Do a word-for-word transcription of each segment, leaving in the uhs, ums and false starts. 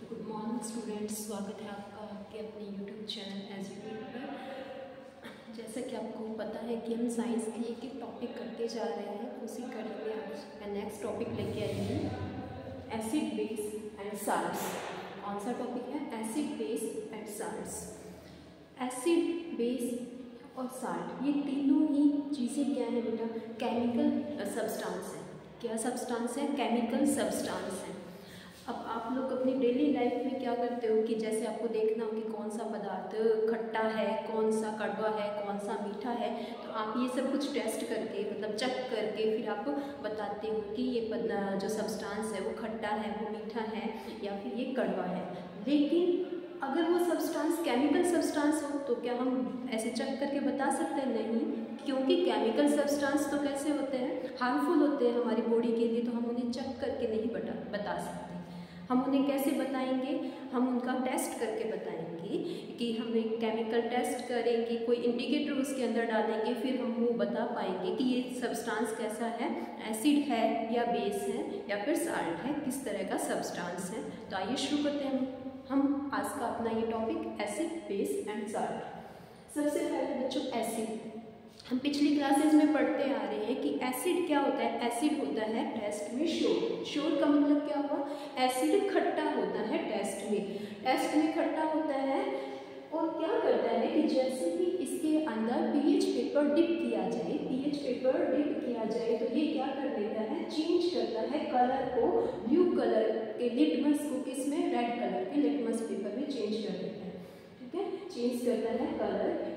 Good morning students, स्वागत है आपका आपके अपने यूट्यूब चैनल एज यूट्यूब पर। जैसा कि आपको पता है कि हम साइंस के एक एक टॉपिक करते जा रहे हैं, उसी कड़ी में आज मैं नेक्स्ट टॉपिक लेके आई हूँ एसिड बेस एंड साल्ट्स। कौन सा टॉपिक है? Acid base and salts. Acid base और साल्ट ये तीनों ही चीज़ें क्या है बेटा? केमिकल सब्सटेंस है। क्या सब्सटेंस है? केमिकल सब्सटेंस है। अब आप लोग अपनी डेली लाइफ में क्या करते हो कि जैसे आपको देखना हो कि कौन सा पदार्थ खट्टा है, कौन सा कड़वा है, कौन सा मीठा है, तो आप ये सब कुछ टेस्ट करके मतलब चेक करके फिर आप बताते हो कि ये जो सब्सटेंस है वो खट्टा है, वो मीठा है या फिर ये कड़वा है। लेकिन अगर वो सब्सटेंस केमिकल सब्सटेंस हो तो क्या हम ऐसे चेक करके बता सकते हैं? नहीं, क्योंकि केमिकल सब्सटेंस तो कैसे होते हैं? हार्मफुल होते हैं हमारी बॉडी के लिए, तो हम उन्हें चेक करके नहीं बता बता सकते। हम उन्हें कैसे बताएंगे? हम उनका टेस्ट करके बताएंगे कि हम एक केमिकल टेस्ट करेंगे, कोई इंडिकेटर उसके अंदर डालेंगे, फिर हम वो बता पाएंगे कि ये सब्सटेंस कैसा है, एसिड है या बेस है या फिर साल्ट है, किस तरह का सब्सटेंस है। तो आइए शुरू करते हैं हम आज का अपना ये topic acid base and salt. सबसे पहले बच्चों एसिड, हम पिछली क्लासेस में पढ़ते आ रहे हैं कि एसिड क्या होता है? एसिड होता है टेस्ट में शोर। शोर का मतलब क्या हुआ? एसिड खट्टा होता है टेस्ट में, टेस्ट में खट्टा होता है और क्या करता है कि जैसे भी इसके अंदर पीएच पेपर डिप किया जाए, पीएच पेपर डिप किया जाए तो ये क्या कर देता है? चेंज करता है कलर को, ब्लू कलर के लिटमस को किसमें? रेड कलर के लिटमस पेपर में चेंज कर देता है। ठीक है, चेंज करता है कलर।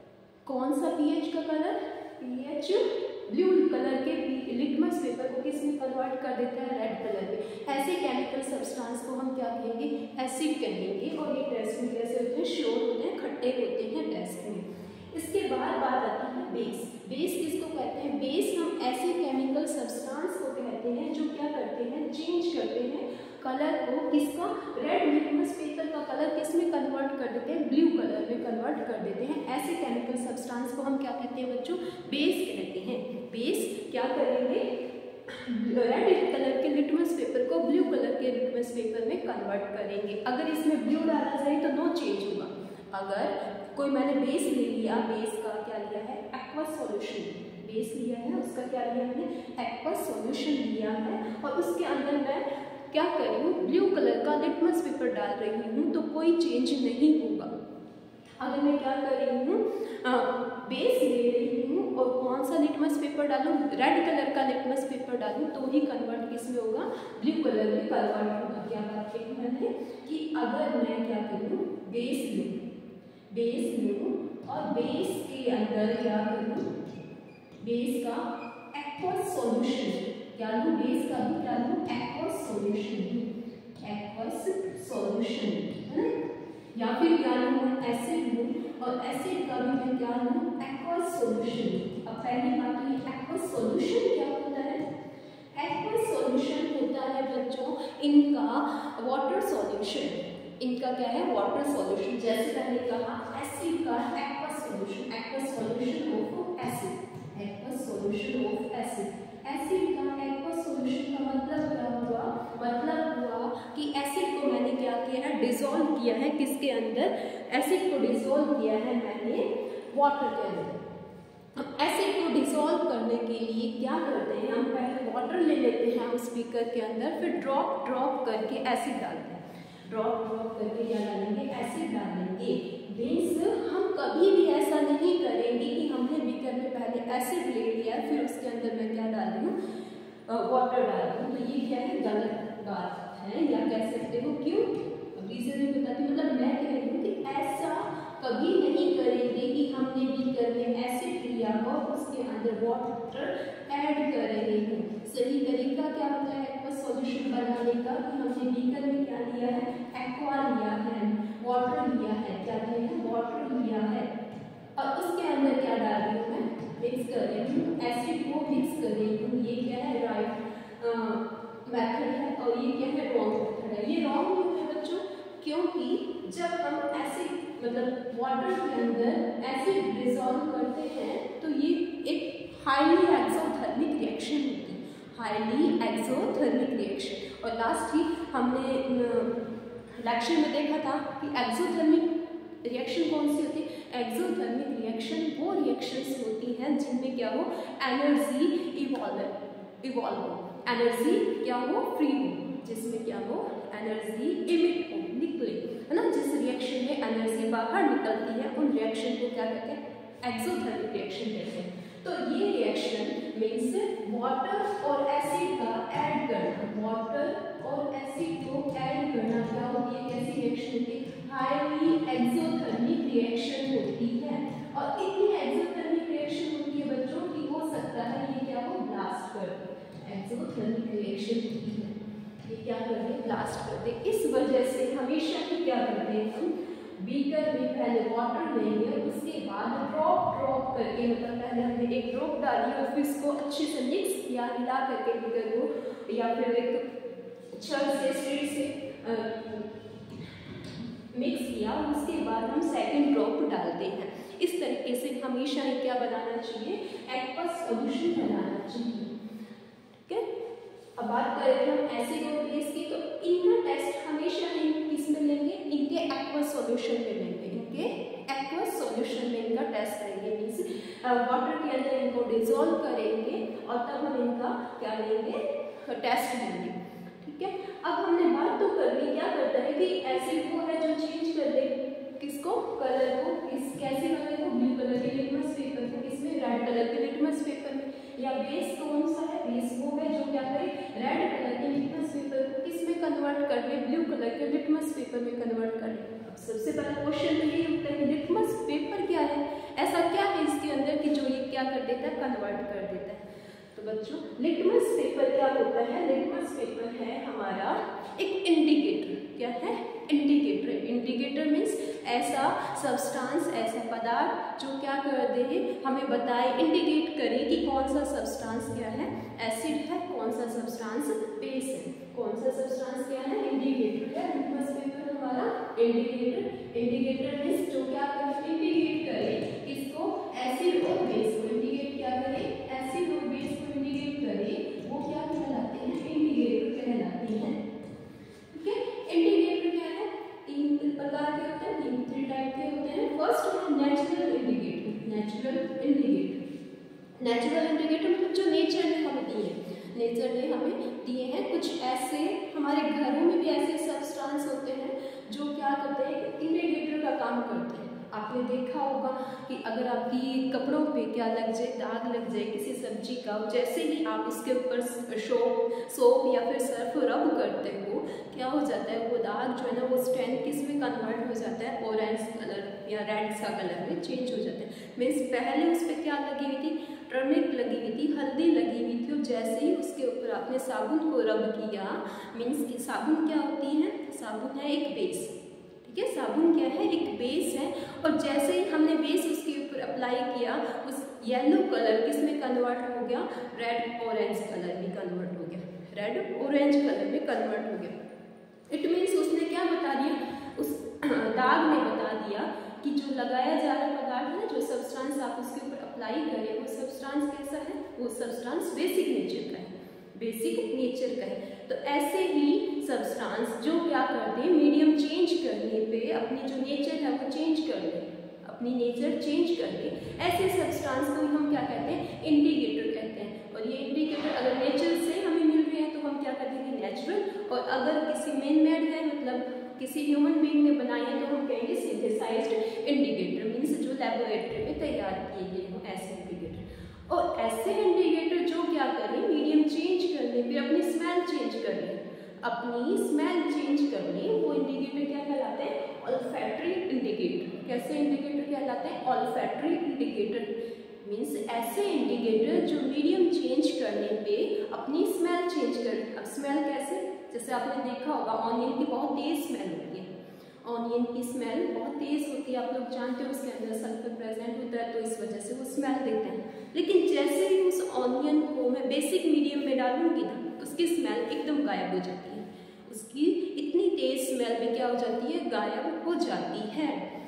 कौन सा पीएच का कलर? पीएच ब्लू कलर के लिटमस पेपर को किसमें कन्वर्ट कर देता है? रेड कलर में। ऐसे केमिकल सब्सटेंस को हम क्या कहेंगे? एसिड कहेंगे। और ये टेस्ट में कैसे होते हैं? श्योर होते हैं, खट्टे होते हैं टेस्ट में। इसके बाद बात आती है बेस। बेस किसको कहते हैं? बेस हम ऐसे केमिकल सब्सटेंस को कहते हैं जो क्या करते हैं? चेंज करते हैं कलर को, किसका? रेड लिटमस पेपर का कलर किसमें कन्वर्ट कर देते हैं? ब्लू कलर में कन्वर्ट कर देते हैं। ऐसे केमिकल सब्सटेंस को हम क्या कहते हैं बच्चों? बेस कहते हैं। बेस क्या करेंगे? रेड कलर के लिटमस पेपर को ब्लू कलर के लिटमस पेपर में कन्वर्ट करेंगे। अगर इसमें ब्लू डाला जाए तो नो चेंज होगा। अगर कोई मैंने बेस ले लिया, बेस का क्या लिया है? Aqua solution. बेस लिया है, उसका क्या लिया हमने? एक्वा सॉल्यूशन लिया है और उसके अंदर मैं क्या कर रही हूँ? ब्लू कलर का लिटमस पेपर डाल रही हूँ, तो कोई चेंज नहीं होगा। अगर मैं क्या कर रही हूँ? बेस ले रही हूँ और कौन सा लिटमस पेपर डालूँ? रेड कलर का लिटमस पेपर डालूँ तो ही कन्वर्ट किस में होगा? ब्लू कलर में कन्वर्ट होगा। क्या बात कही मैंने कि अगर मैं क्या करूँ? बेस लूँ, बेस लूँ और बेस के अंदर क्या करूँ? बेस का एक्वस सॉल्यूशन क्या लूँ? बेस का भी क्या लूँ? एक्वस सॉल्यूशन, एक्वस सॉल्यूशन है ना? या फिर क्या लूँ? एसिड लूँ और एसिड का भी मैं क्या लूँ? Aqueous solution. अब पहली बात तो ये एक्वस सॉल्यूशन क्या होता है? एक्वस सॉल्यूशन होता है बच्चों इनका वाटर सॉल्यूशन। इनका क्या है? Water solution. जैसे मैंने कहा एसिड का aqueous solution, aqueous solution of acid, aqueous solution of acid. Acid का एक्वस सॉल्यूशन का मतलब क्या हुआ? मतलब हुआ कि एसिड को मैंने क्या किया है? डिसॉल्व किया है। किसके अंदर? एसिड को डिसॉल्व किया है मैंने वाटर के अंदर। अब एसिड को डिसॉल्व करने के लिए क्या करते हैं? हम पहले वाटर ले लेते हैं उस बीकर के अंदर, फिर ड्रॉप ड्रॉप करके एसिड डालते हैं। ड्रॉप ड्रॉप करके क्या डालेंगे? एसिड डालेंगे। मीन्स हम कभी भी ऐसा नहीं करेंगे कि हमने बीकर में पहले एसिड ले लिया फिर उसके अंदर मैं क्या डाल रही हूँ? वाटर डाल रही हूँ। तो ये क्या है? गलत बात है, या कह सकते हो क्यों? अब रीजन में बताती हूँ। मतलब मैं कह रही हूँ कि ऐसा कभी नहीं करेंगे कि हमने बीकर में एसिड लिया हो उसके अंदर वाटर ऐड कर रहे हैं। सही तरीका क्या होता है एक्वा सॉल्यूशन बनाने का? कि हमने बीकर में क्या लिया है? एक्वा लिया है, वाटर लिया है। क्या लिया है? वाटर लिया है। और उसके अंदर क्या डाल रही हूँ मैं? मिक्स कर रही हूँ, एसिड को मिक्स कर रही हूँ। ये क्या है? राइट मेथड है और ये क्या है? रॉन्ग मेथड है। ये रॉन्ग क्यों है बच्चों? क्योंकि जब हम एसिड मतलब वाटर के अंदर एसिड डिसॉल्व करते हैं तो ये एक हाईली एक्सोथर्मिक रिएक्शन होती है, हाईली एक्सोथर्मिक रिएक्शन। और लास्ट ही हमने लेक्चर में देखा था कि एक्सोथर्मिक रिएक्शन कौन सी होती है। एक्सोथर्मिक रिएक्शन वो रिएक्शंस होती हैं जिनमें क्या हो, एनर्जी इवॉल्व इवॉल्व हो, एनर्जी क्या हो, फ्री हो, जिसमें क्या हो, एनर्जी इमिट हो, निकले, है ना। जिस रिएक्शन में एनर्जी बाहर निकलती है उन रिएक्शन को क्या कहते हैं, एक्सोथर्मिक रिएक्शन कहते हैं। तो ये रिएक्शन मीन्स वाटर और एसिड का ऐड करना, वाटर और एसिड को ऐड करना क्या होती है, कैसी रिएक्शन होती है, हाईली एक्सोथर्मिक रिएक्शन होती है। और इतनी एक्सोथर्मिक रिएक्शन होती है बच्चों की हो सकता है ये क्या हो, ब्लास्ट कर दे। एक्सोथर्मिक रिएक्शन होती है ये क्या कर दे, ब्लास्ट कर दे। इस वजह से हमेशा ही क्या करते हैं हम, बीकर में पहले वाटर लेंगे, उसके बाद ड्रॉप ड्रॉप करके, मतलब पहले हमने एक ड्रॉप डाली और फिर इसको अच्छे से मिक्स किया, हिला करके बीकर को, या फिर एक छड़ से स्ट्रीट से मिक्स किया, उसके बाद हम सेकंड ड्रॉप डालते हैं। इस तरीके से हमेशा ही क्या बनाना चाहिए, एक्वस सॉल्यूशन बनाना चाहिए। ठीक है, अब बात करें हम एसिड और बेस की, तो इनका टेस्ट हमेशा ही किस में लेंगे, इनके एक्वस सॉल्यूशन में लेंगे, इनके एक्वस सॉल्यूशन में इनका टेस्ट लेंगे। मीन्स वाटर के अंदर इनको डिसॉल्व करेंगे और तब हम इनका क्या लेंगे, टेस्ट लेंगे। ठीक है, अब हमने बात तो कर ली, क्या करता है कि एसिड वो है जो चेंज कर दे किसको, कलर को, किस कैसे कलर को, ब्लू कलर के लिटमस पेपर को, इसमें रेड कलर के लिटमस पेपर में, या बेस कौन सा है, बेस वो है जो क्या करे, रेड कलर के लिटमस पेपर को किसमें कन्वर्ट कर दे, ब्लू कलर के लिटमस पेपर में कन्वर्ट कर दे। अब सबसे पहला क्वेश्चन तो यही होता है कि लिटमस पेपर क्या है, ऐसा क्या है इसके अंदर कि जो ये क्या कर देता है, कन्वर्ट कर देता है। तो बच्चों लिटमस पेपर क्या होता है, लिटमस पेपर है हमारा एक इंडिकेटर, क्या है, इंडिकेटर। इंडिकेटर मीन्स ऐसा सब्सटेंस, ऐसा पदार्थ जो क्या कर दे, हमें बताए, इंडिकेट करे कि कौन सा सब्सटेंस क्या है, एसिड है, कौन सा सब्सटेंस बेस है, कौन सा सब्सटेंस क्या है, इंडिकेटर है। लिटमस पेपर हमारा इंडिकेटर, इंडिकेटर मीन्स जो क्या करे, इंडिकेट करे किसको, एसिड और बेस को, इंडिकेट क्या करे, एसिड और बेस को इंडिकेट करे, वो क्या कहलाते हैं, इंडिकेटर कहलाते हैं। ठीक है, इंडिकेटर क्या है, तीन प्रकार के होते हैं, तीन थ्री टाइप के होते हैं। फर्स्ट है natural indicator, natural indicator, natural indicator मतलब जो नेचर ने हमें दिए हैं, नेचर ने हमें दिए हैं। कुछ ऐसे हमारे घरों में भी ऐसे सब्सटेंस होते हैं जो क्या करते हैं, इंडिकेटर का काम करते हैं। आपने देखा होगा कि अगर आपकी कपड़ों पे क्या लग जाए, दाग लग जाए किसी सब्जी का, जैसे ही आप उसके ऊपर सोप सोप या फिर सर्फ रब करते हो, क्या हो जाता है, वो दाग जो है ना वो स्टैंड किस में कन्वर्ट हो जाता है, ऑरेंज कलर या रेड सा कलर में चेंज हो जाता है। मीन्स पहले उस पर क्या लगी हुई थी, टर्मरिक लगी हुई थी, हल्दी लगी हुई थी, और जैसे ही उसके ऊपर आपने साबुन को रब किया, मीन्स कि साबुन क्या होती है, साबुन है एक बेस। ठीक है, साबुन क्या है, एक बेस है, और जैसे ही हमने बेस उसके ऊपर अप्लाई किया, उस येलो कलर किस में कन्वर्ट हो गया, रेड ऑरेंज कलर में कन्वर्ट हो गया, रेड ऑरेंज कलर में कन्वर्ट हो गया। इट मीन्स उसने क्या बता दिया, उस दाग ने बता दिया कि जो लगाया जा रहा पदार्थ है, जो सब्सटेंस आप उसके ऊपर अप्लाई करें, वो सब्सटेंस कैसा है, वो सब्सटेंस बेसिक नेचर का है, बेसिक नेचर का है। तो ऐसे ही सब्सटेंस जो क्या करते हैं, मीडियम चेंज करने पे अपनी जो नेचर है वो चेंज कर दे, अपनी नेचर चेंज कर दे, ऐसे सब्सटेंस को हम क्या कहते हैं, इंडिकेटर कहते हैं। और ये इंडिकेटर अगर नेचर से हमें मिल रहे हैं तो हम क्या कहते हैं, नेचुरल, और अगर किसी मैन मेड है, मतलब किसी ह्यूमन बीइंग ने बनाई है, तो हम कहेंगे सिंथेसाइज्ड इंडिकेटर, मीन्स जो लैबोरेटरी में तैयार किए गए हो ऐसे इंडिकेटर। और ऐसे इंडिकेटर जो क्या करें, मीडियम चेंज करने पे अपनी स्मेल चेंज कर लें, अपनी स्मेल चेंज कर लें, वो इंडिकेटर क्या कहलाते हैं, ऑल्फैक्टरी इंडिकेटर। कैसे इंडिकेटर कहलाते हैं, ऑल्फैक्टरी इंडिकेटर। मीन्स ऐसे इंडिकेटर जो मीडियम चेंज करने पे अपनी स्मेल चेंज कर। अब स्मेल कैसे, जैसे आपने देखा होगा ऑनियन की बहुत तेज स्मेल होती है, ऑनियन की स्मेल बहुत तेज होती है, आप लोग जानते हो उसके अंदर सल्फर प्रेजेंट होता है, तो इस वजह से वो स्मेल देते हैं। लेकिन जैसे ही उस ऑनियन को मैं बेसिक मीडियम में डालूंगी ना, उसकी स्मेल एकदम गायब हो जाती है, उसकी इतनी तेज स्मेल भी क्या हो जाती है, गायब हो जाती है।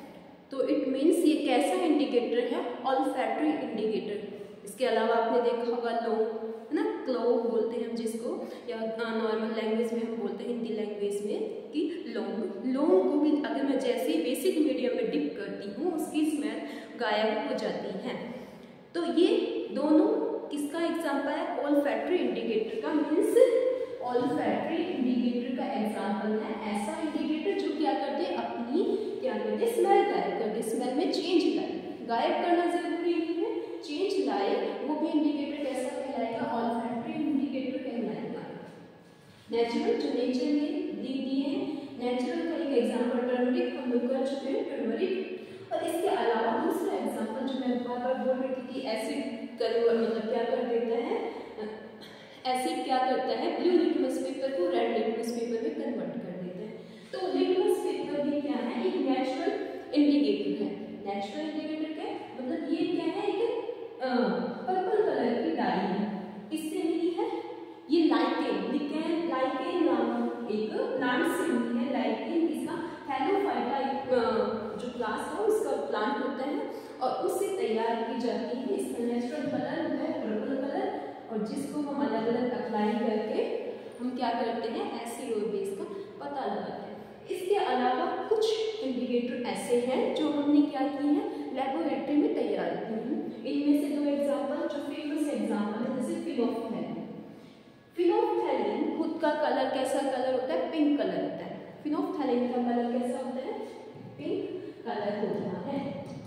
तो इट मीन्स ये कैसा इंडिकेटर है, ऑल्फैक्टरी इंडिकेटर। इसके अलावा आपने देखा होगा लौंग है ना, क्लोव बोलते हैं हम जिसको, या नॉर्मल लैंग्वेज में हम बोलते हैं, हिंदी लैंग्वेज में कि लौंग लौंग को भी अगर मैं जैसे ही बेसिक मीडियम में डिप करती हूँ उसकी स्मेल गायब हो जाती है। तो ये दोनों किसका एग्जाम्पल है? ऑल्फैक्टरी इंडिकेटर का, मीन्स ऑल्फैक्टरी इंडिकेटर का एग्जाम्पल है ऐसा इंडिकेटर जो क्या करते हैं, अपनी क्या करते हैं, स्मेल गायब करते, स्मेल में चेंज लाए। गायब करना जरूरी नहीं है, चेंज लाए, वो भी इंडिकेटर कैसा कहलाएगा? ऑल्फैक्टरी इंडिकेटर कहलाएगा। नेचुरल, जो नेचर ने दे दिए हैं, नेचुरल का एक एग्जाम्पल टर्मरिक हम लोग कर चुके हैं, टर्मरिक। और इसके अलावा दूसरा एग्जाम्पल जो मैं बार बार बोल रही थी कि एसिड कन्वर्ट मतलब क्या कर देता है, एसिड क्या करता है, ब्लू लिटमस पेपर को रेड लिटमस पेपर में कन्वर्ट कर देता है। तो लिटमस पेपर भी क्या है, एक नेचुरल इंडिकेटर है। नेचुरल इंडिकेटर क्या मतलब, ये क्या है, एक पर्पल कलर की डाली है, किससे मिली है? ये लाइकेन, लिकेन लाइकेन नाम एक प्लांट से मिली है। लाइकेन किसका? हेलोफाइटा जो क्लास है उसका प्लांट होता है और उससे तैयार की जाती है। इसका नेचुरल कलर होता है पर्पल कलर, और जिसको हम अलग अलग अप्लाई करके हम क्या करते हैं, एसिड और बेस का पता लगाते हैं। इसके अलावा कुछ इंडिकेटर ऐसे हैं जो हमने क्या किए हैं, लेबोरेटरी में तैयार किए हैं। इनमें से दो एग्जाम्पल जो फेमस एग्जाम्पल है, जैसे फिनोल्फथैलीन। फिनोल्फथैलीन खुद का कलर कैसा कलर होता है? पिंक कलर होता है। फिनोल्फथैलीन का कलर कैसा होता है? पिंक कलर होता है,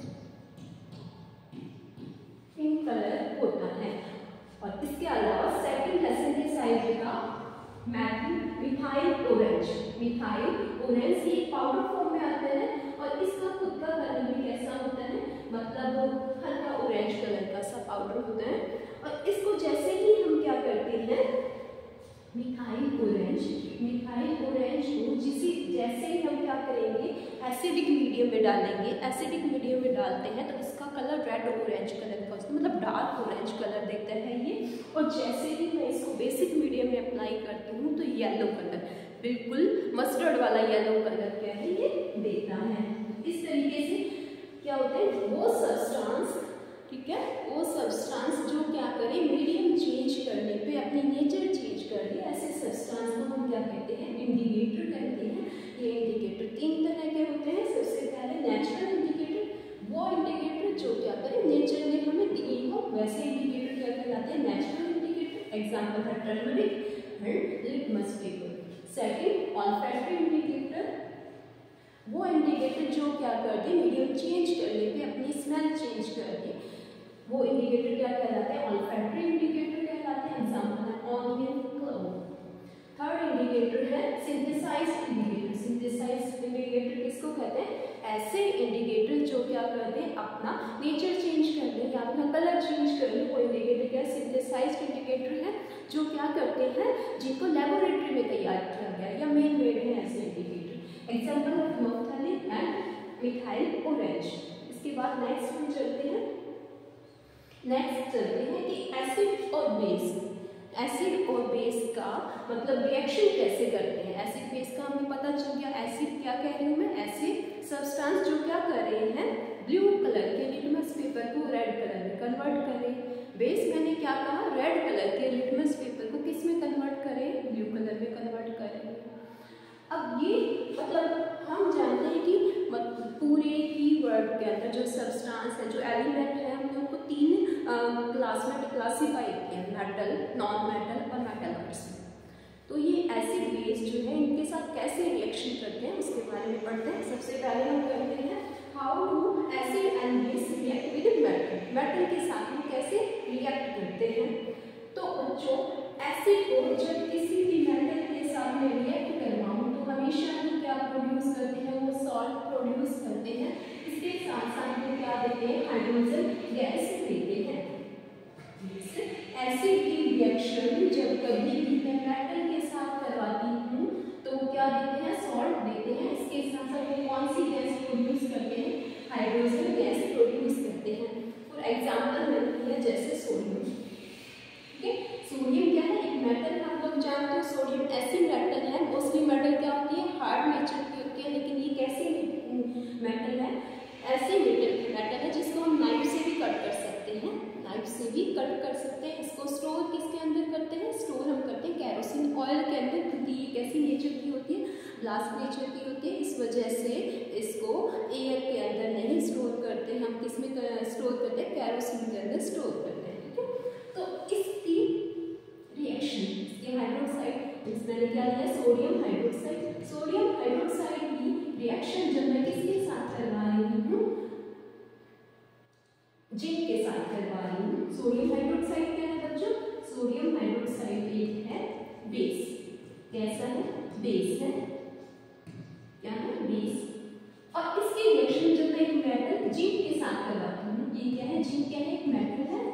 पिंक कलर होता है। और इसके अलावा सेकंड है सिंथेसाइज्ड का मिथाइल ऑरेंज। मिथाइल ऑरेंज ये पाउडर फॉर्म में आता है और इसका खुद का कलर भी कैसा होता है, मतलब हल्का ऑरेंज कलर का सा पाउडर होता है। और इसको जैसे ही हम क्या करते हैं, मिथाइल ऑरेंज, मिथाइल ऑरेंज को जिसी जैसे ही हम क्या करेंगे, एसिडिक मीडियम में डालेंगे, एसिडिक मीडियम में डालते हैं तो इसका कलर रेड ऑरेंज कलर का, मतलब डार्क ऑरेंज कलर देता है ये। और जैसे ही मैं इसको बेसिक मीडियम में अप्लाई करती हूँ तो येलो कलर, बिल्कुल मस्टर्ड वाला येलो कलर क्या है ये देता है। इस तरीके से क्या होता है, वो सब्सटेंस, ठीक है, वो सब्सटेंस जो क्या करे, मीडियम चेंज करने पे अपनी नेचर चेंज कर दे, ऐसे सब्सटेंस को हम क्या कहते हैं, इंडिकेटर कहते हैं। ये इंडिकेटर तीन तरह के होते हैं। सबसे पहले नेचुरल इंडिकेटर, वो इंडिकेटर जो क्या करे, नेचर ने हमें दिए हो वैसे इंडिकेटर क्या कहलाते हैं, नेचुरल इंडिकेटर। एग्जाम्पल है turmeric and litmus paper. Second olfactory indicator, वो इंडिकेटर जो क्या करते हैं, मीडियम चेंज करने पे अपनी स्मेल चेंज कर दे, वो इंडिकेटर क्या कहलाते हैं, ऑल्फैक्टरी इंडिकेटर कहलाते हैं। एग्जाम्पल है ऑनियन क्लोव। थर्ड इंडिकेटर है सिंथेसाइज्ड इंडिकेटर। सिंथेसाइज्ड इंडिकेटर किसको कहते हैं, ऐसे इंडिकेटर जो क्या करते हैं, अपना नेचर चेंज कर दे या अपना कलर चेंज कर दे, वो इंडिकेटर क्या, सिंथेसाइज्ड इंडिकेटर है जो क्या करते हैं, जिनको लेबोरेटरी में तैयार किया गया या मेन मेड है ऐसे इंडिकेटर। एग्जाम्पल है फिनोल्फथैलीन एंड मिथाइल ऑरेंज। इसके बाद नेक्स्ट हम चलते हैं, नेक्स्ट चलते हैं कि एसिड और बेस। एसिड और बेस का मतलब रिएक्शन कैसे करते हैं। एसिड बेस का हमें पता चल गया। एसिड क्या कह रही हूँ मैं, एसिड सब्सटेंस जो क्या कर रहे हैं, ब्लू कलर के लिटमस पेपर को रेड कलर में कन्वर्ट करें। बेस मैंने क्या कहा, रेड कलर के लिटमस पेपर को किस में कन्वर्ट करें, ब्लू कलर में कन्वर्ट करें। अब ये मतलब हम जानते हैं कि पूरे कीवर्ड के अंदर जो सब्सटेंस है, जो एलिमेंट है, हमने उनको तीन क्लास में क्लासीफाई किया, मेटल, नॉन मेटल और मेटलर्स। तो ये एसिड बेस जो है इनके साथ कैसे रिएक्शन करते हैं उसके बारे में पढ़ते हैं। सबसे पहले हम करते हैं how to acid and base react with metal. Metal के साथ हम कैसे रिएक्ट करते हैं। तो बच्चों एसिड को जब किसी भी मेटल के साथ में रिएक्ट करवाऊं तो हमेशा ही क्या प्रोड्यूस करते हैं, वो सॉल्ट प्रोड्यूस करते हैं। इसके साथ साथ में क्या देते हैं, हाइड्रोजन गैस देते हैं। एसिड की रिएक्शन जब कभी भी मैं मेटल के साथ करवाती हूँ तो क्या देते हैं, सॉल्ट देते हैं। इसके साथ साथ वो कौन सी गैस प्रोड्यूस करते हैं, हाइड्रोजन गैस प्रोड्यूस करते हैं। फॉर एग्जाम्पल मिलती है जैसे सोडियम। ठीक है, सोडियम क्या है, एक मेटल हम लोग जानते हैं। सोडियम ऐसी मेटल है, मोस्टली मेटल क्या होती है, हार्ड नेचर की होती है, लेकिन ये कैसी मेटल है, ऐसे मेटल मेटल है जिसको हम नाइफ से भी कट कर सकते हैं, नाइफ से भी कट कर सकते हैं। इसको स्टोर किसके अंदर करते हैं, स्टोर हम करते हैं कैरोसिन ऑयल के अंदर, क्योंकि ये कैसी नेचर की होती है, फ्लास्क नेचर की होती है, इस वजह से इसको एयर के अंदर नहीं स्टोर करते, हम किस में स्टोर करते हैं, कैरोसिन के अंदर स्टोर करते हैं। ठीक है, तो इसकी रिएक्शन, इसके हाइड्रोक्साइड, इसमें मैंने क्या लिया, सोडियम हाइड्रोक्साइड, सोडियम हाइड्रोक्साइड की रिएक्शन जब मैं किसके साथ करवा रही हूँ, जिंक के साथ करवा रही हूँ। सोडियम हाइड्रोक्साइड क्या है बच्चों, सोडियम हाइड्रोक्साइड एक है बेस, कैसा है, बेस है, क्या है, बेस। और इसकी रिएक्शन जब मैं एक मेटल जिंक के साथ करवाती हूँ, ये क्या है, जिंक क्या है, एक मेटल है,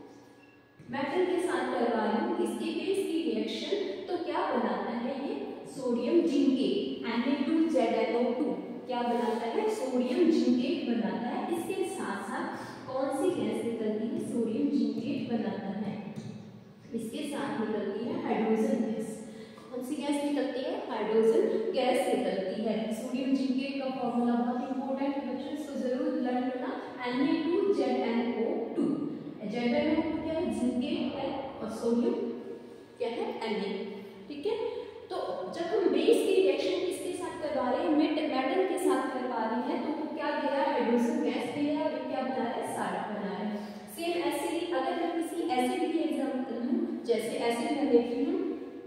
मेटल के साथ करवा रही हूँ, इसके बेस की रिएक्शन तो क्या बनाता है, ये sodium zincate N A two Z N O two क्या बनाता है, सोडियम जिंकेट बनाता है। इसके साथ साथ कौन सी गैस निकलती है, सोडियम जिंकेट बनाता है, इसके साथ निकलती है हाइड्रोजन गैस। कौन सी गैस निकलती है, हाइड्रोजन गैस निकलती है। सोडियम जिंकेट का फॉर्मूला बहुत इंपॉर्टेंट है बच्चों, इसको जरूर लर्न करना, N A two Z N O two. Z N O two क्या है, जिंकेट है, और सोडियम क्या है, Na। ठीक है, तो जब हम बेस की रिएक्शन किसके साथ करवा रहे हैं, मेटल के साथ करवा रहे हैं, तो वो क्या दे रहा है, हाइड्रोजन गैस दे रहा है, और क्या बना रहा है, साल्ट बना रहा है। सेम एसिड, अगर मैं किसी एसिड की एग्जांपल लूं, जैसे एसिड में देखती हूँ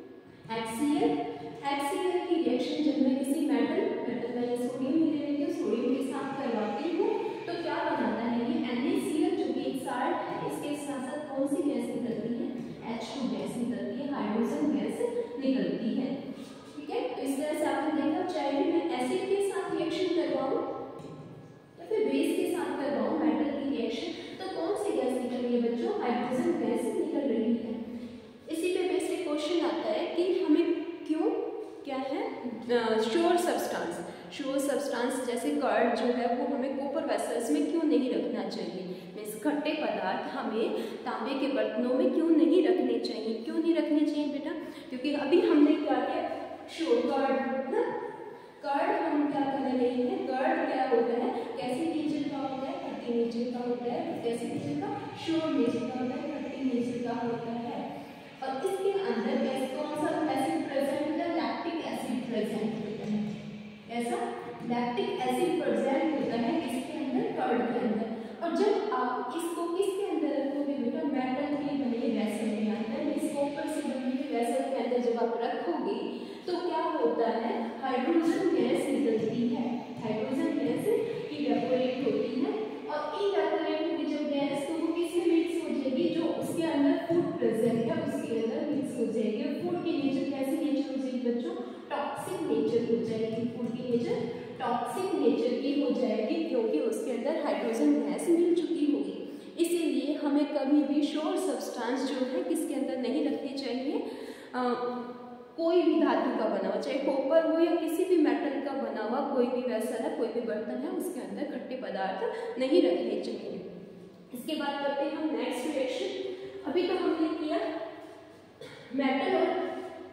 HCl, HCl की रिएक्शन जब मैं किसी मेटल मेटल में सोडियम ही ले लेती हूँ, सोडियम के साथ करवाती हूँ, तो क्या बनाता है, ये NaCl जो कि एक साल्ट है, इसके साथ साथ कौन सी गैस निकलती है, एच टू गैस निकलती है, हाइड्रोजन गैस निकलती है। ठीक है, तो इस तरह से आपने देखा, चाहे मैं एसिड के साथ रिएक्शन करवाऊं या फिर बेस के साथ करवाऊं मेटल की रिएक्शन, तो कौन सी गैस निकल रही है बच्चों, हाइड्रोजन गैस निकल रही है। इसी पे बेसिक क्वेश्चन आता है कि हमें क्यों, क्या है, श्योर सब्सटेंस, श्योर सब्सटेंस जैसे कर्ड जो है वो हमें कॉपर वेसल्स में क्यों नहीं रखना चाहिए, मीन्स खट्टे पदार्थ हमें तांबे के बर्तनों में क्यों नहीं रखने चाहिए, क्यों नहीं रखने चाहिए बेटा, क्योंकि अभी हमने क्या किया, श्योर कर्ड ना, कर्ड हम क्या करने लगे हैं, कर्ड क्या होता है, कैसे नेचर का होता है, खट्टी नेचर का होता है, कैसे नेचर का, श्योर नेचर का होता है, खट्टी नेचर का होता है। और इसके अंदर कैसे कौन सा एसिड प्रेजेंट होता है, लैक्टिक एसिड प्रेजेंट होता है, ऐसा लैक्टिक एसिड प्रेजेंट होता है किसके अंदर, कर्ड के अंदर। और जब आप इसको किसके अंदर रखोगे बेटा, मेटल के बने वेसल के अंदर, इस कॉपर से बने हुए वेसल के अंदर जब आप रखोगे तो क्या होता है, हाइड्रोजन गैस निकलती है, हाइड्रोजन गैस इवेपोरेट होती है, और इवेपोरेट हुई जब गैस तो वो किसमें मिक्स हो जाएगी, जो उसके अंदर फूड प्रेजेंट है उसके अंदर मिक्स हो जाएगी। और फूड की नेचर कैसी नेचर हो जाएगी बच्चों, टॉक्सिक नेचर हो जाएगी, फूड की नेचर टॉक्सिक नेचर की हो जाएगी, क्योंकि उसके अंदर हाइड्रोजन गैस मिल चुकी होगी। इसीलिए हमें कभी भी श्योर सब्सटेंस जो है किसके अंदर नहीं रखनी चाहिए, आ, कोई भी धातु का बना हुआ, चाहे कॉपर हो या किसी भी मेटल का बना हुआ कोई भी वेसल है, कोई भी बर्तन है, उसके अंदर खट्टे पदार्थ नहीं रखने चाहिए। इसके बाद करते हैं हम नेक्स्ट रिएक्शन। अभी तो हमने किया मेटल और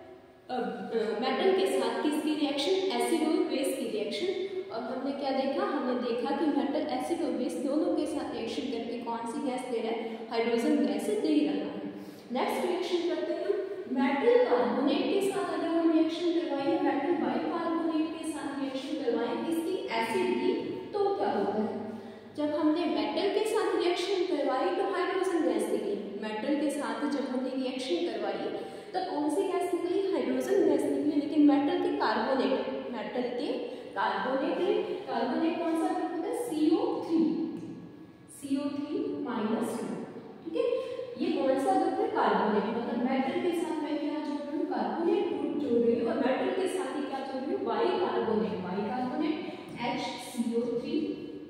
मेटल के साथ किसकी रिएक्शन, एसिड और बेस की रिएक्शन, और हमने क्या देखा, हमने देखा कि मेटल एसिड और बेस दोनों के साथ रिएक्शन करके कौन सी गैस दे रहा है, हाइड्रोजन गैस दे रहा है। नेक्स्ट रिएक्शन करते हैं मेटल कार्बोनेट के साथ, अगर हम रिएक्शन करवाएं, मेटल बाइकार्बोनेट के साथ रिएक्शन करवाएं इसकी एसिड की, तो क्या होता है, जब हमने मेटल के साथ रिएक्शन करवाई तो हाइड्रोजन गैस निकली, मेटल के साथ जब हमने रिएक्शन करवाई तो कौन सी गैस निकली, हाइड्रोजन गैस निकली। लेकिन मेटल के कार्बोनेट, मेटल के कार्बोनेट, कार्बोनेट कौन सा ग्रुप होता है, C O three, C O three minus two. ठीक है, ये कौन सा ग्रुप है, कार्बोनेट, मतलब मेटल के साथ मैं क्या जोड़ रही हूँ, कार्बोनेट ग्रुप जोड़ रही हूँ, और मेटल के साथ ही क्या जोड़ रही हूँ, bicarbonate, bicarbonate H C O three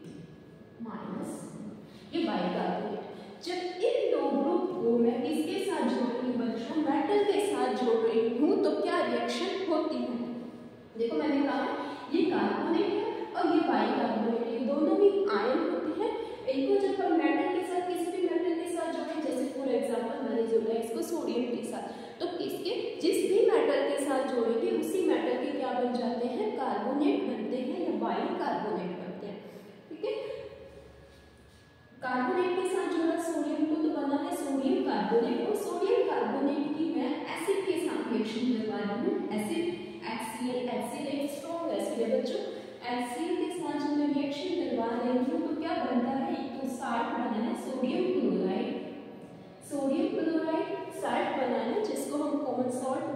minus, ये बाइकार्बोनेट। जब इन दो ग्रुप को मैं किसके साथ जोड़ रही हूँ बच्चों, मेटल के साथ जोड़ रही हूँ, तो क्या रिएक्शन होती है, देखो मैंने कहा ये कार्बोनेट है और ये बाइकार्बोनेट, ये दोनों ही आयन होते हैं। इनको जब हम मेटल के साथ किसी भी मेटल के साथ जोड़ें, जैसे फॉर एग्जांपल मैंने जोड़ा इसको सोडियम के साथ, तो किसके, जिस भी मेटल के साथ जोड़ेंगे उसी मेटल के क्या बन जाते हैं, कार्बोनेट बनते हैं या बाइकार्बोनेट बनते हैं। ठीक है, कार्बोनेट के साथ जोड़ा सोडियम को तो बना है सोडियम कार्बोनेट, और सोडियम कार्बोनेट की मैं एसिड के साथ रिएक्शन करवा रही हूँ, एसिड HCl, HCl एक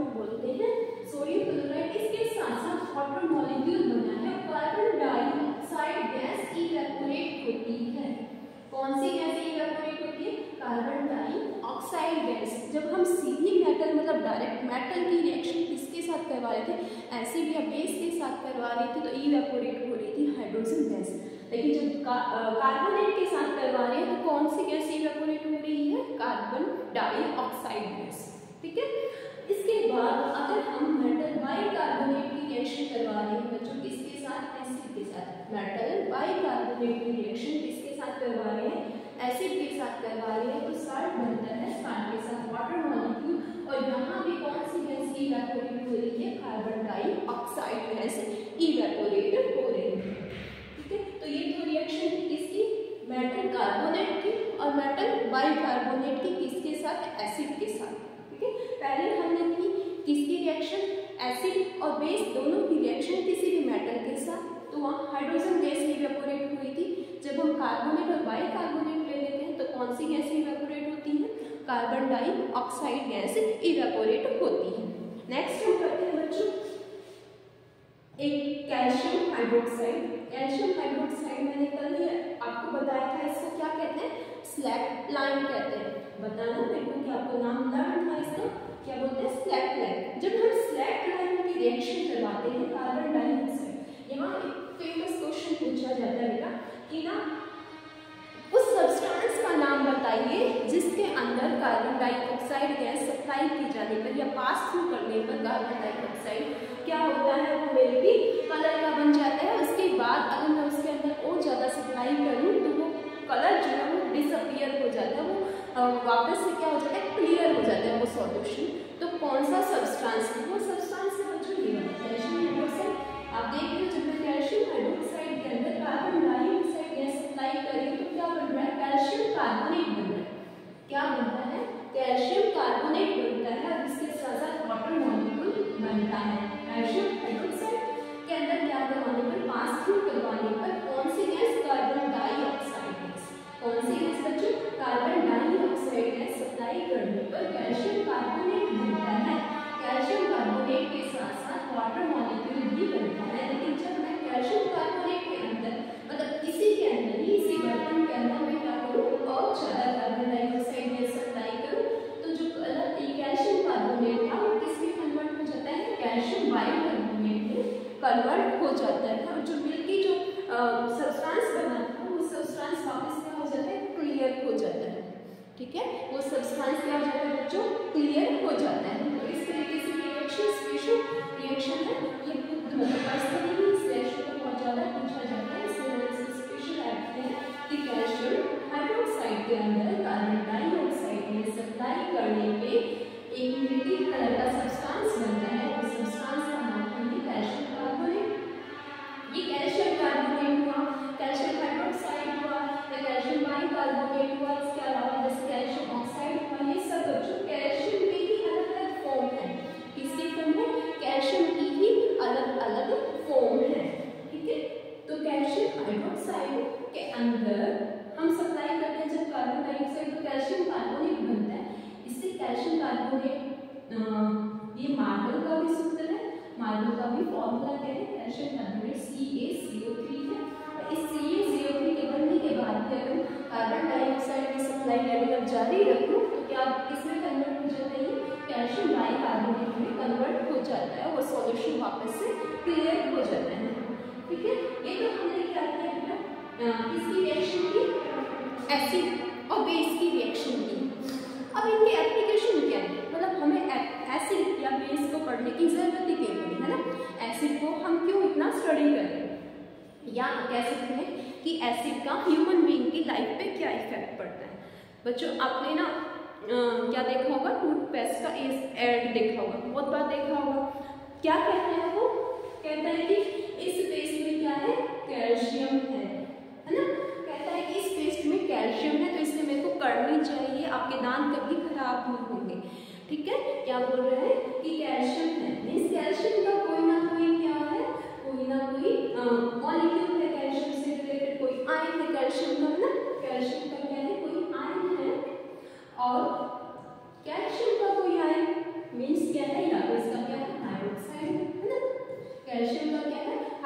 भी बोलते हैं सोडियम क्लोराइड। इसके साथ साथ वाटर मॉलिक्यूल बना है, कार्बन डाइऑक्साइड गैस इवेपोरेट होती है। कौन सी गैस इवेपोरेट होती है? Carbon dioxide gas. जब हम सीधी मेटल मतलब डायरेक्ट मेटल की रिएक्शन किसके साथ करवा रहे थे, एसिड या बेस के साथ करवा रहे थे, तो इवेपोरेट हो रही थी हाइड्रोजन गैस। लेकिन जब का, कार्बोनेट के साथ करवा रहे हैं तो कौन सी गैस इवेपोरेट हो रही है? Carbon dioxide gas. ठीक है। इसके बाद अगर हम मेटल बाइकार्बोनेट की रिएक्शन करवा रहे हैं बच्चों, किसके साथ? एसिड के साथ। मेटल बाइकार्बोनेट की रिएक्शन किसके साथ करवा रहे हैं? एसिड के साथ करवा रहे हैं, तो साल्ट बनता है, साल्ट के साथ वाटर मॉलिक्यूल, और यहाँ भी कौन सी गैस इवेपोरेट हो रही है? कार्बन डाइऑक्साइड गैस इवेपोरेट हो रही है। ठीक है। तो ये दो रिएक्शन थी किसकी? मेटल कार्बोनेट की, और मेटल बाइकार्बोनेट की किसके साथ? एसिड के साथ। ठीक है। पहले हमने की किसकी रिएक्शन? एसिड और बेस दोनों की रिएक्शन किसी भी मेटल के साथ, तो वहाँ हाइड्रोजन गैस इवेपोरेट हुई थी। जब हम कार्बोनेट और बाइकार्बोनेट ले लेते हैं तो कौन सी गैस इवेपोरेट होती है? कार्बन डाइऑक्साइड गैस इवेपोरेट होती है। नेक्स्ट हम करते हैं बच्चों एक कैल्शियम हाइड्रोक्साइड। कैल्शियम हाइड्रोक्साइड मैंने कल ही आपको बताया था, इसको क्या कहते हैं? स्लैक लाइन कहते हैं। बताना मेरे को कि आपको नाम लर्न था इसका, क्या बोलते हैं? Slack line. जब हम स्लैक लाइन की रिएक्शन करवाते हैं कार्बन डाइऑक्साइड, यहाँ एक फेमस क्वेश्चन पूछा जाता है बेटा कि ना उस सब्सटेंस का नाम बताइए जिसके अंदर कार्बन डाइऑक्साइड गैस सप्लाई की जाने पर या पास थ्रू करने पर कार्बन डाइऑक्साइड क्या होता है? वो मिलकी कलर का बन जाता है। उसके बाद अगर मैं उसके अंदर और ज़्यादा सप्लाई करूँ तो वो कलर जो है वो डिसअपियर हो जाता है, वो वापस से क्या हो जाता है? क्लियर हो जाता है वो सॉल्यूशन। तो कौन सा सब्सटेंस है? वो सब्सटेंस है बच्चों ये वाला कैल्शियम हाइड्रोक्साइड। आप देख रहे हो जब मैं कैल्शियम हाइड्रोक्साइड के अंदर कार्बन डाइऑक्साइड गैस सप्लाई करें तो क्या बन रहा है? कैल्शियम कार्बोनेट बन रहा है। क्या बनता है? कैल्शियम कार्बोनेट बनता है, और इसके साथ साथ वाटर मॉलिक्यूल बनता है। कैल्शियम हाइड्रोक्साइड के अंदर क्या करवाने पर? पास थ्रू करवाने पर कौन सी गैस? Carbon dioxide gas. कौन सी गैस बच्चों? कार्बन डाइऑक्साइड गैस सप्लाई करने पर कैल्शियम कार्बोनेट बनता है। कैल्शियम कार्बोनेट के साथ साथ वाटर मॉलिक्यूल भी बनता है। लेकिन जब मैं कैल्शियम कार्बोनेट के अंदर मतलब इसी के अंदर ही इसी बर्तन के अंदर मैं क्या करूँ? और ज़्यादा कार्बन डाइऑक्साइड गैस सप्लाई करूँ तो जो अलग कैल्शियम कार्बोनेट था वो किसमें कन्वर्ट हो जाता है? कैल्शियम बाइकार्बोनेट में कन्वर्ट हो जाता है, और जो मिल्की जो सब्सटेंस बना था वो सब्सटेंस वापस क्या हो जाता है? क्लियर हो जाता है। ठीक है। वो सब्सटेंस क्या हो जाता है बच्चों? क्लियर हो जाता है। तो इस तरीके से रिएक्शन स्पेशल रिएक्शन है, ये पर्सनली भी इस रिएक्शन को बहुत ज़्यादा पूछा जाता है, इसलिए इसमें स्पेशल ऐड किया है कि कैल्शियम हाइड्रोक्साइड के अंदर कार्बन डाइऑक्साइड में सप्लाई करने पे एक मिल्की कलर का सब्सटेंस बनता है। उस सब्सटेंस का नाम है कैल्शियम कार्बोनेट। ये कैल्शियम कार्बोनेट हुआ, कैल्शियम हाइड्रोक्साइड हुआ, या कैल्शियम बाइकार्बोनेट हुआ, इसके अलावा जैसे कैल्शियम ऑक्साइड हुआ, ये सब बच्चों कैल्शियम की ही अलग अलग फॉर्म है। किसकी फॉर्म है? कैल्शियम की ही अलग अलग फॉर्म है। ठीक है। तो कैल्शियम हाइड्रोक्साइड के अंदर हम सप्लाई करते हैं जब कार्बन डाइऑक्साइड, तो कैल्शियम कार्बोनेट बनता है। इससे कैल्शियम कार्बोनेट ये मार्बल का भी सूत्र है, मार्बल का भी फॉर्मूला क्या है? Calcium carbonate C A C O three है। इस सी ए सी ओ थ्री के बनने के बाद भी अगर कार्बन डाइऑक्साइड की सप्लाई लेवल जारी रखूँ तो क्या किसमें कन्वर्ट हो जाता है? कैल्शियम बाइकार्बोनेट में कन्वर्ट हो जाता है, वो सॉल्यूशन वापस से क्लियर हो जाता है। ठीक है। ये तो हमने क्या किया बेटा? किसकी रिएक्शन की? एसिड और बेस की रिएक्शन की। अब इनके एप्लीकेशन क्या है? मतलब हमें एसिड या बेस को पढ़ने की जरूरत ही क्यों पड़ी है ना? एसिड को हम क्यों इतना स्टडी कर रहे हैं, या कह सकते हैं कि एसिड का ह्यूमन बीइंग की लाइफ पे क्या इफेक्ट पड़ता है। बच्चों आपने ना आ, क्या देखा होगा? टूथपेस्ट का एड देखा होगा, बहुत बार देखा होगा। क्या कहते हैं वो? कहता है कि इस पेस्ट में क्या है? कैल्शियम है, है ना? कहता है कि इस पेस्ट में कैल्शियम है तो इसलिए मेरे को करनी चाहिए, आपके दांत कभी खराब नहीं होंगे। ठीक है। क्या बोल रहे हैं कि कैल्शियम है, मींस कैल्शियम का कोई ना कोई क्या है? कोई ना कोई मॉलिक्यूल है कैल्शियम से रिलेटेड, कोई आयन है कैल्शियम का, है ना? कैल्शियम का क्या है? कोई आयन है, और कैल्शियम का कोई आयन मींस क्या है? या तो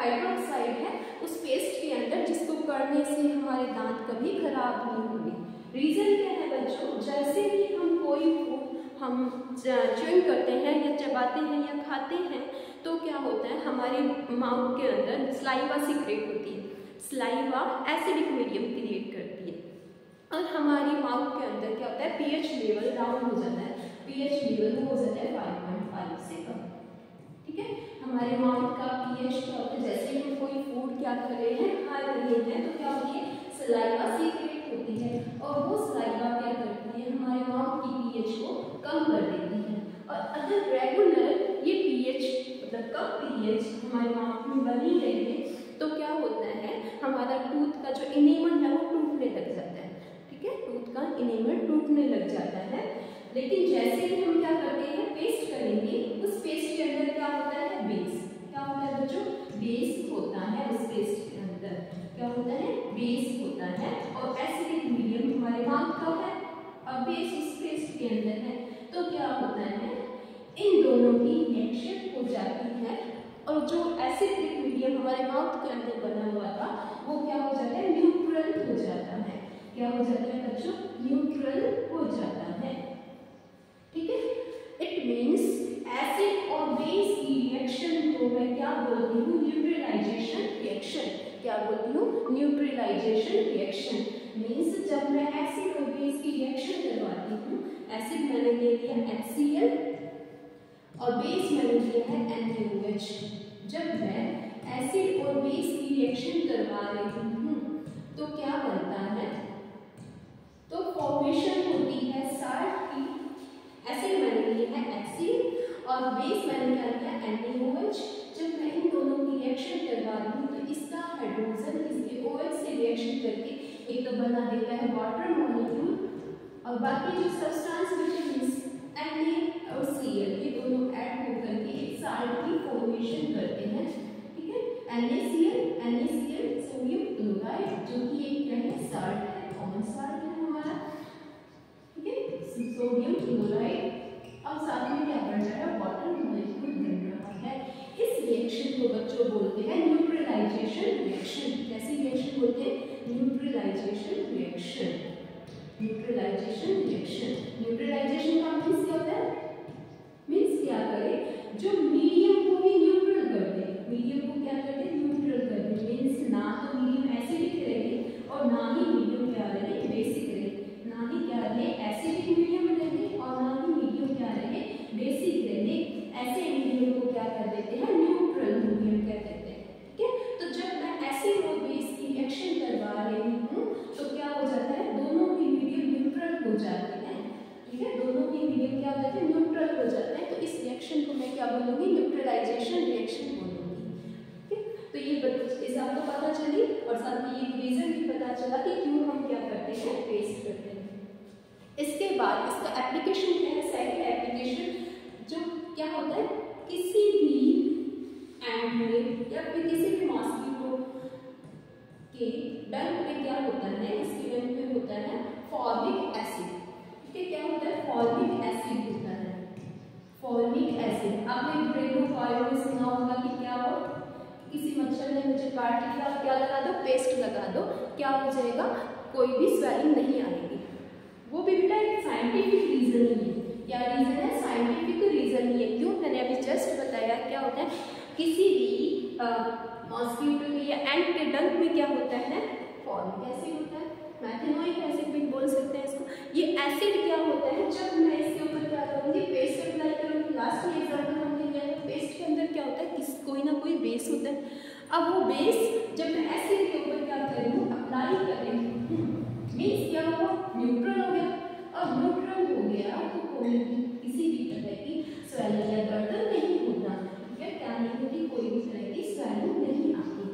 हाइड्रोक्साइड है उस पेस्ट के अंदर, जिसको करने से हमारे दांत कभी खराब नहीं होंगे। रीजन क्या है बच्चों, जैसे ही हम कोई फूड हम च्यूइंग करते हैं या चबाते हैं या खाते हैं तो क्या होता है, हमारे माउथ के अंदर स्लाइवा सीक्रेट होती है। स्लाइवा एसिडिक मीडियम क्रिएट करती है और हमारी माउथ के अंदर क्या होता है, पीएच लेवल डाउन हो जाता है। पीएच लेवल हो जाता है फाइव पॉइंट फाइव से कम। ठीक है, हमारे माउथ का पीएच क्या होता है, जैसे हम कोई फूड क्या कर रहे हैं, खा रहे हैं, तो क्या होती है, सलाइवा सीक्रेट होती है और वो सलाइवा क्या करती है, हमारे माउथ की पीएच को कम कर देती है। और अगर रेगुलर ये पीएच मतलब कम पीएच हमारे माउथ में बनी रहे तो क्या होता है, हमारा टूथ का जो इनेमल है वो टूटने लग जाता है। ठीक है, टूथ का इनेमल टूटने लग जाता है। लेकिन जैसे ही हम क्या करते हैं, पेस्ट करेंगे, उस पेस्ट के अंदर क्या होता है, बेस। क्या होता है बच्चों, बेस होता है उस पेस्ट के अंदर। क्या होता है, बेस होता है और एसिडिक मीडियम हमारे माउथ का है और बेस उस पेस्ट के अंदर है। तो क्या होता है, इन दोनों की रिएक्शन हो जाती है और जो एसिडिक मीडियम हमारे माउथ के अंदर बना हुआ था वो क्या हो जाता है, न्यूट्रल हो जाता है। क्या हो जाता है बच्चों, न्यूट्रल हो जाता है। ठीक है, इट मीन्स एसिड और बेस की रिएक्शन को मैं क्या बोलती हूँ, न्यूट्रलाइजेशन रिएक्शन। क्या बोलती हूँ, न्यूट्रलाइजेशन रिएक्शन। मीन्स जब मैं एसिड और बेस की रिएक्शन करवाती हूँ, एसिड मैंने ले लिया HCl और बेस मैंने लिया है N A O H। जब मैं एसिड और बेस की रिएक्शन करवा रही हूँ तो क्या बनता है, तो फॉर्मेशन होती है साल्ट की। एसिड मैंने लिया है HCl और बेस मैंने क्या लिया N A O H। जब मैं इन दोनों की रिएक्शन करवा रही हूँ तो इसका हाइड्रोजन इसके OH से रिएक्शन करके एक तो बना देता है वाटर मॉलिक्यूल और बाकी जो सब्सटेंस विटामिन्स Na और Cl ये दोनों ऐड होकर के एक साल्ट की फॉर्मेशन करते हैं। ठीक है, NaCl NaCl सोडियम क्लोराइड जो कि एक क्या है, साल्ट है, कॉमन साल्ट है हमारा। ठीक है, सोडियम क्लोराइड और साथ में क्या बन रहा है, वाटर मॉलिक्यूल बन रहा है। इस रिएक्शन को बच्चों बोलते हैं न्यूट्रलाइजेशन रिएक्शन। कैसी रिएक्शन बोलते हैं, neutralisation reaction. Neutralisation reaction. Neutralisation का मीन्स क्या होता है, मीन्स क्या करे, जो मीडियम को भी न्यूट्रल कर दे। मीडियम को क्या कर दे, न्यूट्रल कर दे। मीन्स ना तो मीडियम एसिडिक रहे और ना ही मीडियम क्या रहे, बेसिक रहे। ना ही क्या रहे, एसिडिक मीडियम रहे और ना ही मीडियम क्या रहे, बेसिक रहे। ऐसे मीडियम को क्या कर देते हैं, न्यूट्रल मीडियम कह देते हैं। ठीक है, तो जब मैं एसिड और बेस की रिएक्शन करवा रही हूँ तो क्या हो जाता है, दोनों ही मीडियम न्यूट्रल हो जाते हैं। ठीक है, दोनों ही मीडियम क्या हो जाते हैं, न्यूट्रल हो जाते हैं। तो इस रिएक्शन को मैं क्या बोलूँगी, न्यूट्रलाइजेशन रिएक्शन बोलूँगी। ठीक, तो ये इस आपको पता चली और साथ में ये रीजन भी पता चला कि क्यों हम क्या करते हैं, पेस्ट करते हैं। इसके बाद इसका एप्लीकेशन क्या है, सेकंड एप्लीकेशन जो क्या होता है, किसी भी एंड में या फिर किसी भी मॉस्किटो के डंक में क्या होता है, इसके डंक में होता है फॉर्मिक एसिड। ठीक है, क्या होता है, फॉर्मिक एसिड होता है। फॉर्मिक एसिड आपने ब्रेनो फायर में सुना होगा कि क्या हो, किसी मच्छर ने मुझे काट लिया, आप क्या लगा दो, पेस्ट लगा दो, क्या हो जाएगा, कोई भी स्वेलिंग नहीं आएगी। वो भी बेटा एक साइंटिफिक रीजन ही है। क्या रीजन है, साइंटिफिक रीजन ही है। क्यों, मैंने अभी जस्ट बताया क्या होता है, किसी भी मॉस्किटो के या एंट के डंक में क्या होता है, फॉर्मिक एसिड होता है, मैथेनोइक एसिड भी बोल सकते हैं इसको। ये एसिड क्या होता है, जब मैं इसके ऊपर क्या करूँगी, पेस्ट अप्लाई करूँगी। लास्ट में एग्जाम्पल हमने लिया है, पेस्ट के अंदर क्या होता है, किस कोई ना कोई बेस होता है। अब वो बेस जब मैं एसिड के ऊपर क्या कर रही हूँ, अप्लाई कर रही हूँ, मीन्स क्या हुआ, न्यूट्रल हो गया। और न्यूट्रल हो गया तो कोई किसी भी तरह की स्वेलिंग या दर्द नहीं होता। ठीक है, क्या नहीं होती, कोई भी तरह की स्वेलिंग नहीं आती।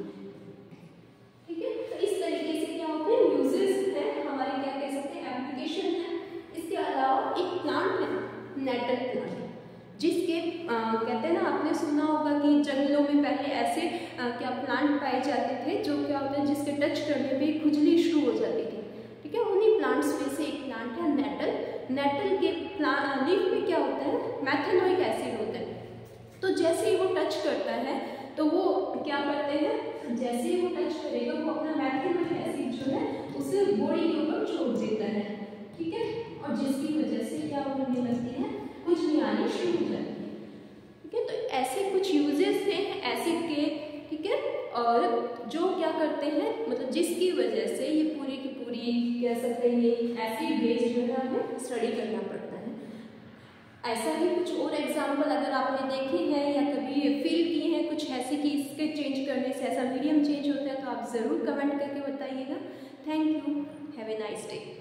ठीक है, तो इस तरीके से क्या होते हैं, यूजेस है हमारे, क्या कह सकते हैं, एप्लीकेशन है। इसके अलावा एक प्लांट है, नेटल प्लांट, जिसके आ, कहते हैं ना, आपने सुना होगा कि जंगलों में पहले ऐसे आ, क्या प्लांट पाए जाते थे जो क्या होता है, जिसके टच करने पे खुजली शुरू हो जाती थी। ठीक है, उन्हीं प्लांट्स में से एक प्लांट है नेटल। नेटल के लीफ में क्या होता है, मैथेनोइक एसिड होता है। तो जैसे ही वो टच करता है तो वो क्या करते हैं, जैसे ही वो टच करेगा वो अपना मैथिल एसिड जो है उसे बॉडी के ऊपर छोड़ देता है, ठीक है, और जिसकी वजह से क्या होने लगती है, खुजली आनी शुरू हो जाती है, ठीक है। तो ऐसे कुछ यूजेस हैं एसिड के, ठीक है, और जो क्या करते हैं, मतलब जिसकी वजह से ये पूरी की पूरी कह सकते हैं ये एसिड बेस जो है हमें स्टडी करना पड़ता है। ऐसा ही कुछ और एग्जाम्पल अगर आपने देखे हैं या कभी फील किए हैं कुछ ऐसे कि इसके चेंज करने से ऐसा मीडियम चेंज होता है, तो आप ज़रूर कमेंट करके बताइएगा। Thank you, have a nice day.